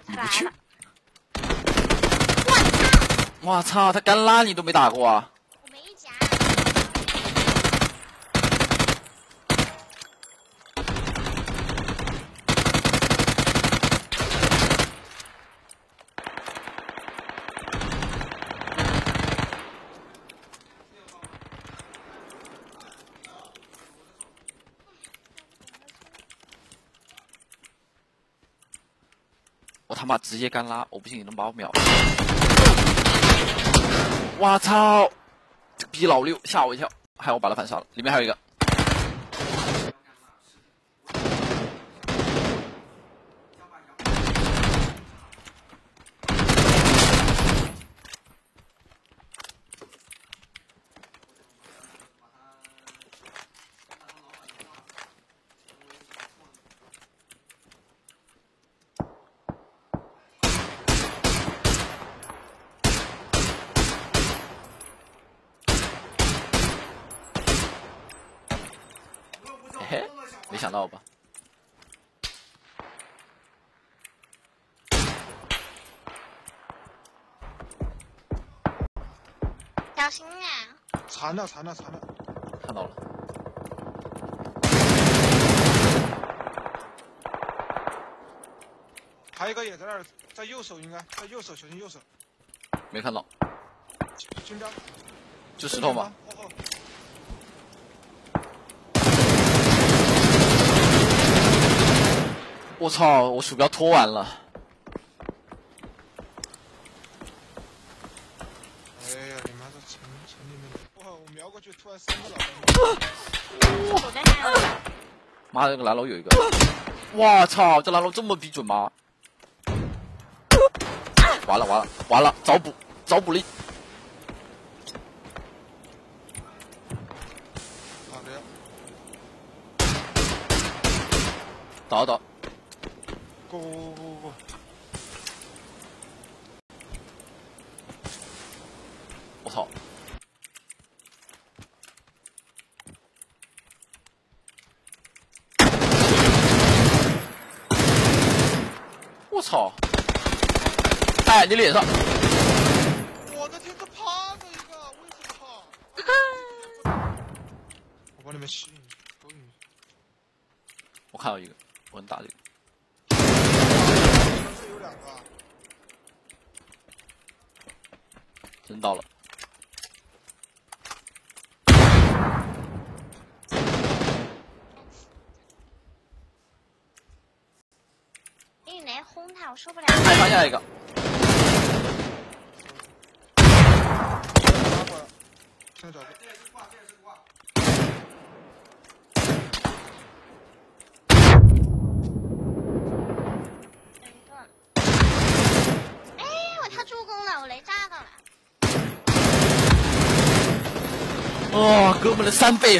他来了！ 我操！他干拉你都没打过啊！ 我没夹。 我他妈直接干拉，我不信你能把我秒！我操！这逼老六吓我一跳，害我把他反杀了。里面还有一个。嘿，没想到吧？ 小心啊！ 残了！ 看到了。 还有一个也在那儿，在右手，应该在右手，小心右手。 没看到。 金标。 就石头吗？我操！我鼠标拖完了。 哎呀，你妈的城里面！哇，我瞄过去，突然3个老我在哪里？ 妈的，这个蓝楼有一个。我操！这蓝楼这么逼准吗？完了！找补力。 好的呀。 倒。 过。 我操！我操！哎，你脸上！ 我的天，这趴着一个，为什么趴？我帮你们吸引，勾引。 我看到一个，我能打这个。 这有2个。 真到了。 你来轰他，我受不了。 还放下一个。 现在找个。 他助攻了，我雷炸到了。 哦，哥们的3倍。